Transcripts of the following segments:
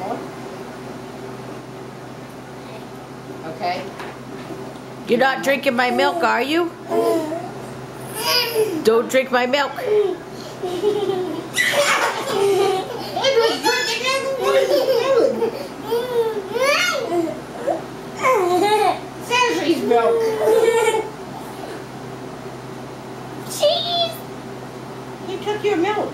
going. Okay. You're not drinking my milk, are you? Don't drink my milk. Sandra's milk. Cheese. He took your milk.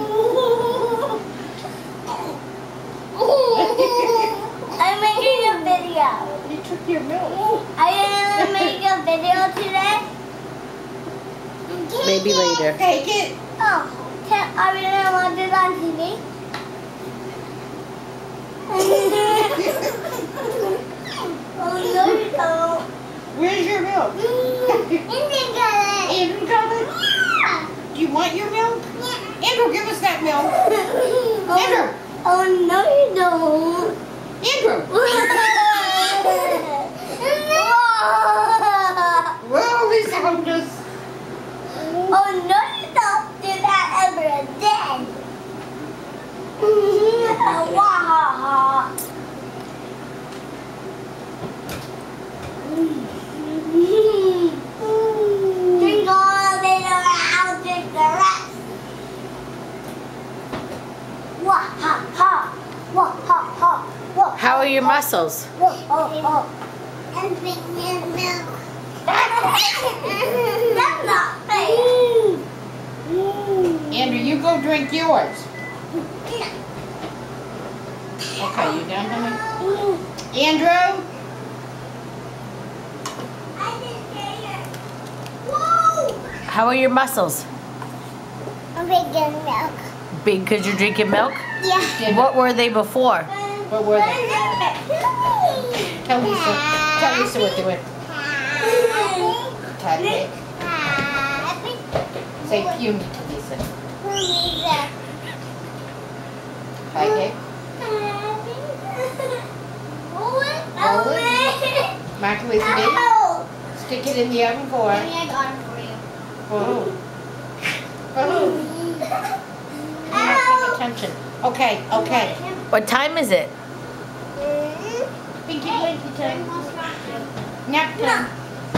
I'm making a video. He took your milk. Are you gonna make a video today? Maybe later. Take it. Oh, are we gonna watch it on TV? Oh no, you don't. Where's your milk? Indian got it. Andrew got it? Yeah. Do you want your milk? Andrew, give us that milk. Andrew. Oh no, you don't. Andrew. Well, we found us. Oh no, you don't do that ever again. Wow. Drink all of it or I'll drink the rest. Wah ha ha. Wah ha ha. Wah. How are your muscles? Wah ha ha. And drink milk. That's not fair. Andrew, you go drink yours. Okay, you done, honey? Andrew? I didn't get it. Whoa! How are your muscles? I'm drinking milk. Big because you're drinking milk? Yeah. What were they before? What were they? Tell Lisa. Tell Lisa what they were. Tadpole. Say puny to Lisa. Okay. Roll it. Mark Lisa, baby. Stick it in the oven for her. For who? For who? You're not paying attention. Okay, okay. What time is it? Pinky blinky time. Nap time.